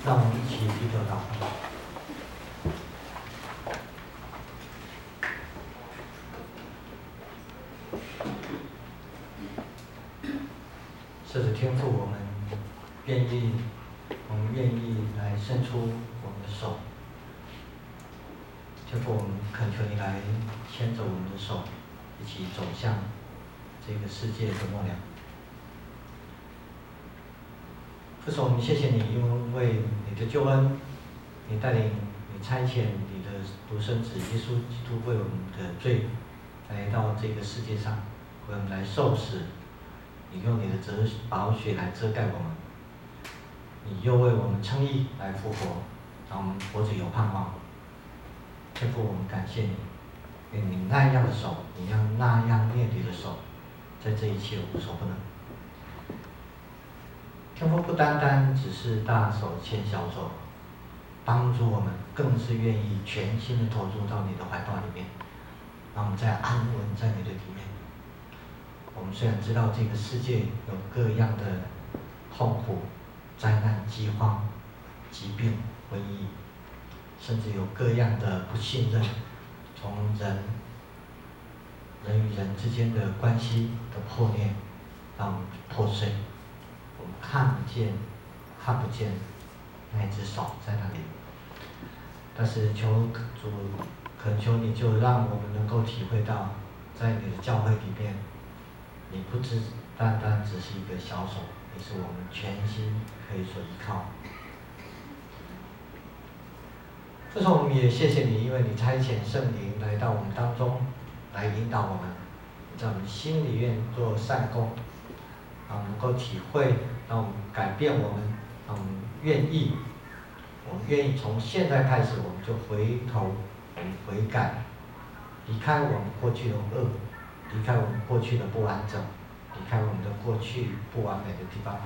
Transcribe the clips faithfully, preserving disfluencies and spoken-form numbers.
让我们一起低头祷告。是的，天父，我们愿意，我们愿意来伸出我们的手。天父，我们恳求你来牵着我们的手，一起走向这个世界的末了。父神，我们谢谢你，因为你的救恩，你带领，你差遣你的独生子耶稣基督为我们的罪来到这个世界上，为我们来受死。你用你的遮宝血来遮盖我们，你又为我们称义来复活，让我们活着有盼望。天父，我们感谢你，愿你那样的手，你让那样面对的手，在这一切无所不能。天父不单单只是大手牵小手，帮助我们，更是愿意全心的投入到你的怀抱里面，让我们在安稳在你的里面。我们虽然知道这个世界有各样的痛苦、灾难、饥荒、疾病、瘟疫，甚至有各样的不信任，从人人与人之间的关系的破裂到破碎，我们看不见、看不见那一只手在那里。但是求主，恳求你就让我们能够体会到，在你的教会里面，你不只单单只是一个小手，你是我们全心可以所依靠。这时候我们也谢谢你，因为你差遣圣灵来到我们当中，来引导我们，在我们心里面做善功，让我们能够体会，让我们改变我们，让我们愿意，我们愿意从现在开始，我们就回头，我们悔改，离开我们过去的恶。离开我们过去的不完整，离开我们的过去不完美的地方。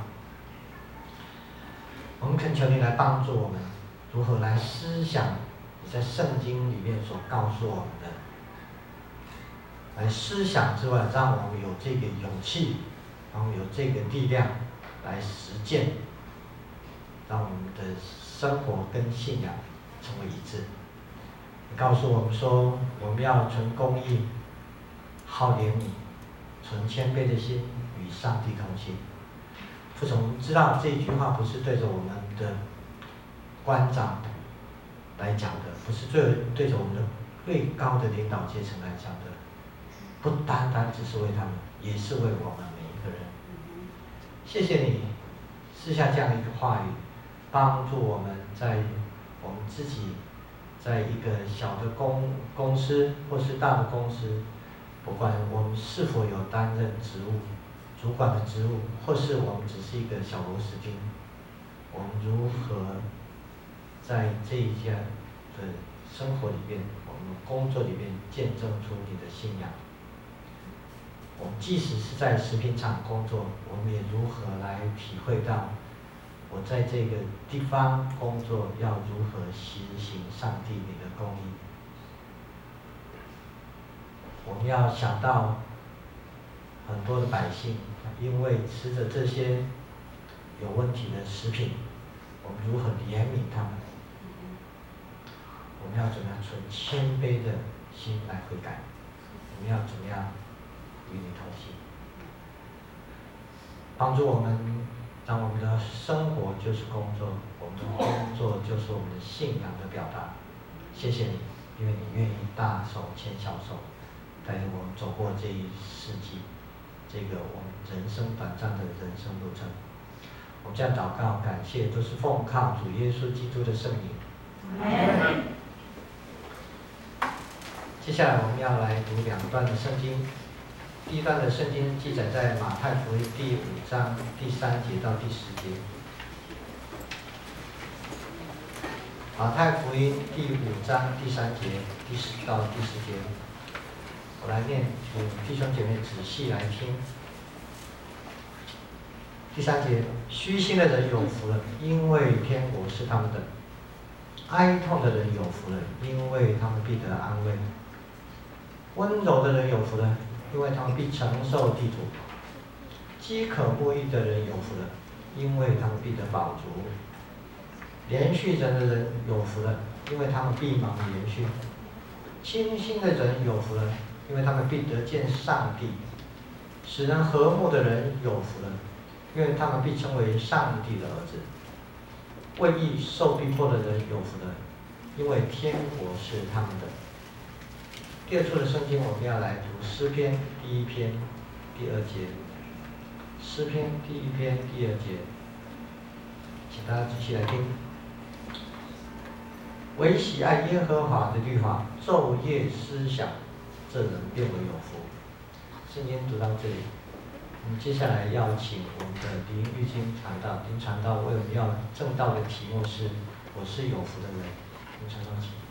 我们恳求你来帮助我们，如何来思想你在圣经里面所告诉我们的，来思想之外，让我们有这个勇气，让我们有这个力量来实践，让我们的生活跟信仰成为一致。你告诉我们说，我们要存公义，好怜悯，存谦卑的心，与上帝同行。父神，我们知道这一句话不是对着我们的官长来讲的，不是对对着我们的最高的领导阶层来讲的，不单单只是为他们，也是为我们每一个人。谢谢你赐下这样一个话语，帮助我们在我们自己在一个小的公公司或是大的公司，不管我们是否有担任职务、主管的职务，或是我们只是一个小螺丝钉，我们如何在这一家的生活里边，我们工作里边见证出你的信仰？我们即使是在食品厂工作，我们也如何来体会到，我在这个地方工作要如何实行上帝你的公义？我们要想到很多的百姓，因为吃着这些有问题的食品，我们如何怜悯他们？我们要怎么样存谦卑的心来悔改？我们要怎么样与你同行？帮助我们，让我们的生活就是工作，我们的工作就是我们的信仰的表达。谢谢你，因为你愿意大手牵小手，带领我们走过这一世纪，这个我们人生短暂的人生路程。我们这样祷告，感谢都是奉靠主耶稣基督的圣名。接下来我们要来读两段的圣经。第一段的圣经记载在马太福音第五章第三节到第十节。马太福音第五章第三节第十到第十节，我来念，请弟兄姐妹仔细来听。第三节，虚心的人有福了，因为天国是他们的；哀痛的人有福了，因为他们必得安慰；温柔的人有福了，因为他们必承受地土；饥渴慕义的人有福了，因为他们必得饱足； 连续人的人有福了，因为他们必蒙连续；清心的人有福了，因为他们必得见上帝；使人和睦的人有福了，因为他们必成为上帝的儿子；为义受逼迫的人有福了，因为天国是他们的。第二处的圣经，我们要来读诗篇第一篇第二节。诗篇第一篇第二节，请大家仔细来听。唯喜爱耶和华的律法，昼夜思想，这人便为有福。圣经读到这里，我们接下来要请我们的林玉金传道，林传道为我们要正道的题目是：我是有福的人。林传道，请。